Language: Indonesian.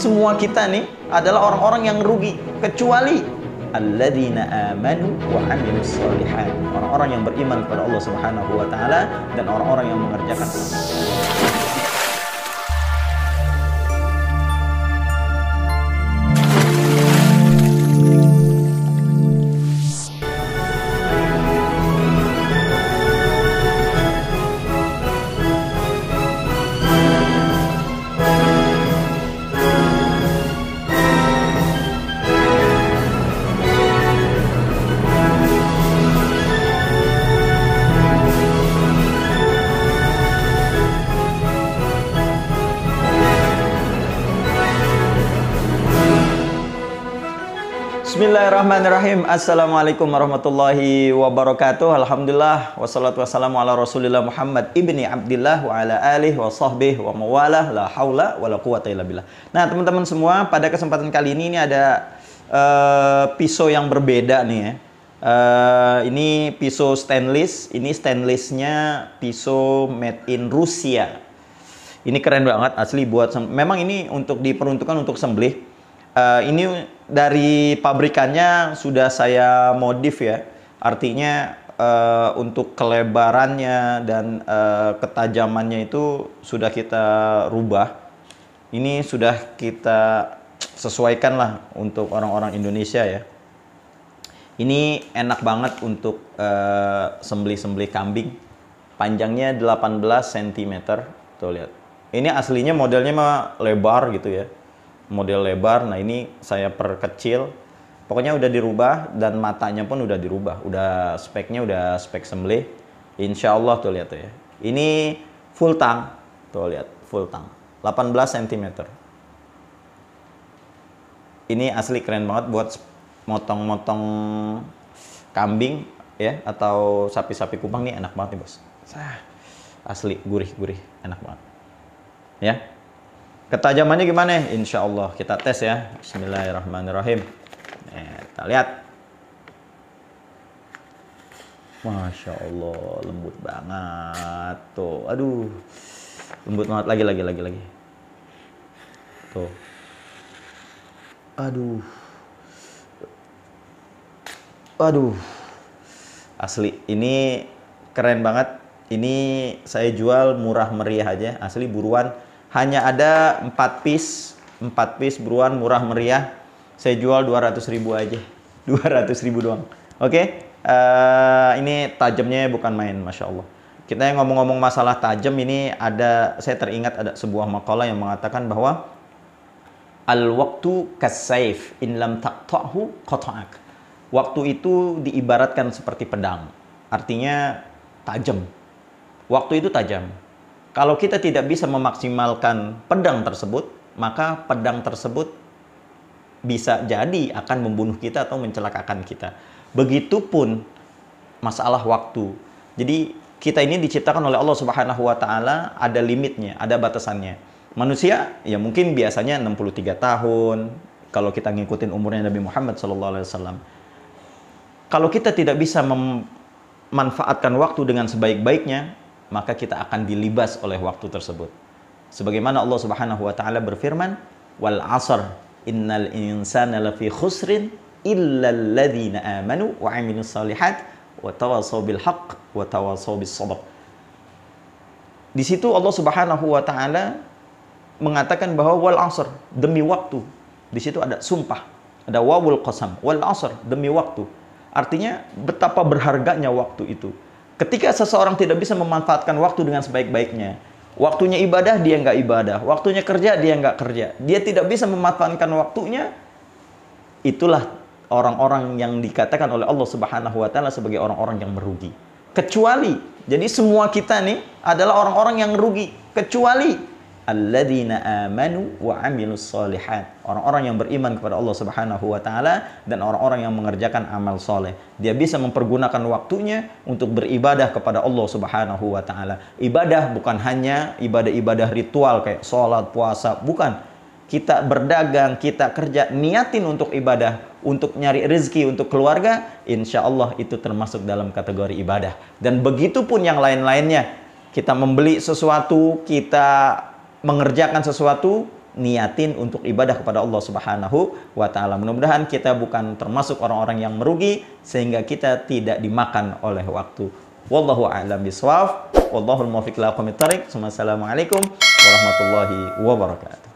semua kita nih adalah orang-orang yang rugi, kecuali alladzina amanu wa amilus shalihat, orang-orang yang beriman kepada Allah Subhanahu wa taala dan orang-orang yang mengerjakan. Bismillahirrahmanirrahim. Assalamualaikum warahmatullahi wabarakatuh. Alhamdulillah wassalatu wassalamu ala Rasulillah Muhammad ibni Abdillah wa ala alihi wa sahbihi wa mawalah, la haula wa la quwata illa billah. Nah, teman-teman semua, pada kesempatan kali ini ada pisau yang berbeda nih ya. Ini pisau stainless. Ini stainlessnya pisau made in Rusia. Ini keren banget asli, buat memang ini diperuntukkan untuk sembelih. Ini dari pabrikannya sudah saya modif ya, artinya untuk kelebarannya dan ketajamannya itu sudah kita rubah. Ini sudah kita sesuaikan lah untuk orang-orang Indonesia ya. Ini enak banget untuk sembelih-sembelih kambing. Panjangnya 18 cm. Tuh lihat. Ini aslinya modelnya mah lebar gitu ya. Model lebar. Nah, ini saya perkecil. Pokoknya udah dirubah dan matanya pun udah dirubah. Udah speknya udah spek sembelih. Insya Allah tuh lihat tuh ya. Ini full tang. Tuh lihat, full tang. 18 cm. Ini asli keren banget buat motong-motong kambing ya, atau sapi-sapi kupang. Nih enak banget nih, Bos. Asli gurih-gurih, enak banget. Ya. Ketajamannya gimana? Insya Allah kita tes ya. Bismillahirrahmanirrahim. Kita lihat. Masya Allah, lembut banget. Tuh, aduh. Lembut banget. Lagi. Tuh. Aduh. Asli, ini keren banget. Ini saya jual murah meriah aja. Asli buruan. Hanya ada 4 piece buruan, murah meriah. Saya jual 200.000 aja. 200.000 doang. Oke. Ini tajamnya bukan main, Masya Allah. Kita yang ngomong-ngomong masalah tajam, ini saya teringat ada sebuah makalah yang mengatakan bahwa al-waqtu kas-saif in lam taqta'hu qata'ak. Waktu itu diibaratkan seperti pedang. Artinya tajam. Waktu itu tajam. Kalau kita tidak bisa memaksimalkan pedang tersebut, maka pedang tersebut bisa jadi akan membunuh kita atau mencelakakan kita. Begitupun masalah waktu. Jadi kita ini diciptakan oleh Allah Subhanahu wa taala, ada limitnya, ada batasannya. Manusia ya mungkin biasanya 63 tahun kalau kita ngikutin umurnya Nabi Muhammad SAW. Kalau kita tidak bisa memanfaatkan waktu dengan sebaik-baiknya, maka kita akan dilibas oleh waktu tersebut. Sebagaimana Allah Subhanahu wa taala berfirman, "Wal 'ashr innal insana lafi khusrin illa alladzina amanu wa 'amilus shalihat wa tawashaw bil haqq wa tawashaw bis sabr." Di situ Allah Subhanahu wa taala mengatakan bahwa wal 'ashr, demi waktu. Di situ ada sumpah, ada wawul qasam, wal 'ashr, demi waktu. Artinya betapa berharganya waktu itu. Ketika seseorang tidak bisa memanfaatkan waktu dengan sebaik-baiknya, waktunya ibadah, dia nggak ibadah. Waktunya kerja, dia nggak kerja. Dia tidak bisa memanfaatkan waktunya. Itulah orang-orang yang dikatakan oleh Allah Subhanahu wa taala sebagai orang-orang yang merugi. Kecuali, jadi semua kita nih adalah orang-orang yang rugi. Kecuali alladzina amanu wa amilus shalihat, orang-orang yang beriman kepada Allah Subhanahu wa taala dan orang-orang yang mengerjakan amal soleh. Dia bisa mempergunakan waktunya untuk beribadah kepada Allah Subhanahu wa taala. Ibadah bukan hanya ibadah-ibadah ritual kayak sholat, puasa, bukan. Kita berdagang, kita kerja, niatin untuk ibadah, untuk nyari rezeki untuk keluarga, insya Allah itu termasuk dalam kategori ibadah. Dan begitu pun yang lain-lainnya. Kita membeli sesuatu, kita mengerjakan sesuatu, niatin untuk ibadah kepada Allah Subhanahu wa taala. Mudah-mudahan kita bukan termasuk orang-orang yang merugi sehingga kita tidak dimakan oleh waktu. Wallahu a'lam bishawab. Wallahul muwaffiq ila aqwamit thoriq. Wassalamualaikum warahmatullahi wabarakatuh.